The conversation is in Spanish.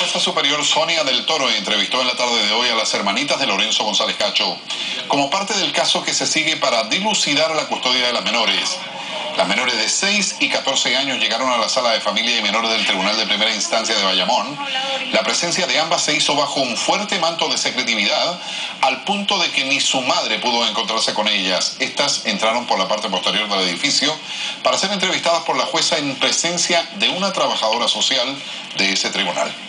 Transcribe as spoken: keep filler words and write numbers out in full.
jueza superior Sonia del Toro entrevistó en la tarde de hoy a las hermanitas de Lorenzo González Cacho como parte del caso que se sigue para dilucidar la custodia de las menores. Las menores de seis y catorce años llegaron a la sala de familia y menores del Tribunal de Primera Instancia de Bayamón. La presencia de ambas se hizo bajo un fuerte manto de secretividad, al punto de que ni su madre pudo encontrarse con ellas. Estas entraron por la parte posterior del edificio para ser entrevistadas por la jueza en presencia de una trabajadora social de ese tribunal.